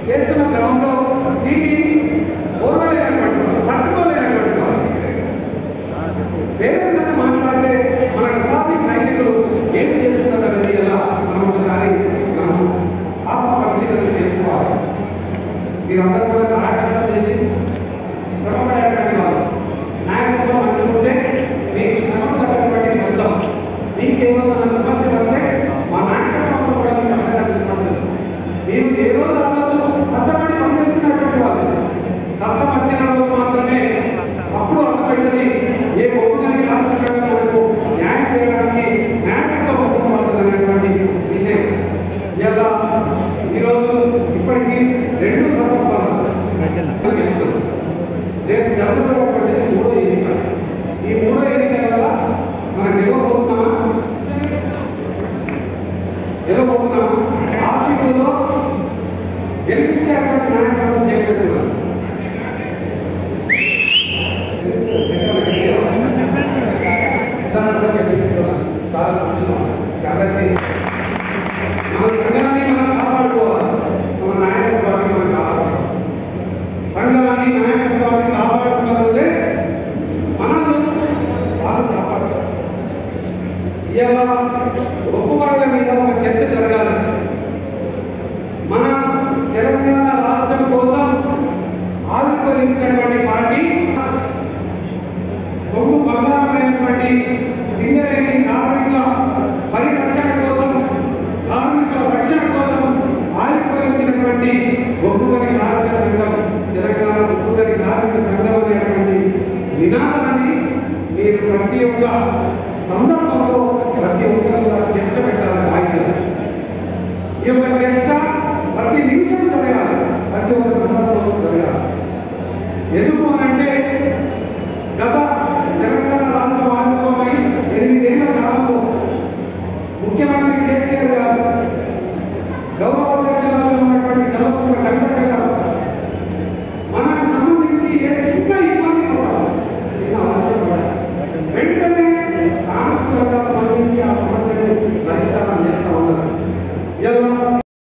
చేస్తున్న క్రమంలో దీన్ని ఓర్వలేనటువంటి తట్టుకోలేనటువంటి వేరే విధంగా మాట్లాడితే మన గులాబీ సైనికులు ఏం చేస్తున్నారు అనేది ఎలా మనం ఒకసారి మనం ఆత్మ పరిశీలన చేసుకోవాలి. మీరందరూ కూడా నాయకత్వం చేసి శ్రమపడేటువంటి వాళ్ళు నాయకత్వం మంచుకుంటే మీకు శ్రమ తగ్గటువంటి ఫలితం. మీకేదో మన సమస్య వస్తే మా నాయకత్వంలో కూడా మీకు అర్థం. మీరు ఏ రోజు అవ్వచ్చు కష్టపడి పనిచేస్తున్నటువంటి వాళ్ళు కష్టం వచ్చిన రోజు మాత్రమే అప్పుడు అర్థమైంది ఏ ఒప్పుకొని రాష్ట్రంగా మనకు న్యాయం చేయడానికి నాయకత్వం ఉపయోగపడుతుంది అనేటువంటి విషయం. ఇలా ఈరోజు ఇప్పటికీ 2 సందర్భాలు తెలుస్తుంది. రేపు జరుగుతున్నటువంటిది 3వ ఎన్నిక. ఈ 3వ ఎన్నిక వల్ల మనం గెలవబోతున్నామా ఆ సీటులో గెలిపించేటువంటి నాయకత్వం చేయబోతున్నాం. చాలా సంతోషం. కాబట్టి మన సంఘాన్ని మనం కాపాడుకోవాలి. మన నాయకత్వాన్ని మనం కాపాడుకోవాలి. సంఘాన్ని నాయకత్వాన్ని కాపాడుకోవాలంటే మనం వాళ్ళు కాపాడుకోవాలి. ఇలా ఒప్పుకోవడం మీద ఒక చర్చ జరగాలి. మన తెలంగాణ రాష్ట్రం కోసం ఆవిర్భవించినటువంటి పార్టీ బొగ్గు బంగారమైనటువంటి సింగరేణి కార్మికుల పరిరక్షణ కోసం కార్మికుల రక్షణ కోసం ఆవిర్భవించినటువంటి బొగ్గుగని కార్మిక సంఘం తెలంగాణ బొగ్గుగని కార్మిక సంఘం అనేటువంటి నినాదాన్ని మీరు ప్రతి ఒక్క సందర్భంలో ప్రతి ఒక్కరు చర్చ పెట్టాలి. బాధ్యత ఈ యొక్క చర్చ ప్రతి నిమిషం జరగాలి. ప్రతి ఒక్క సందర్భంలో జరగాలి. ఎందుకు అంటే గత తెలంగాణ రాష్ట్రం ఆవిర్భావమై 8 ఏళ్ల కాలంలో ముఖ్యమంత్రి కేసీఆర్ గారు గౌరవ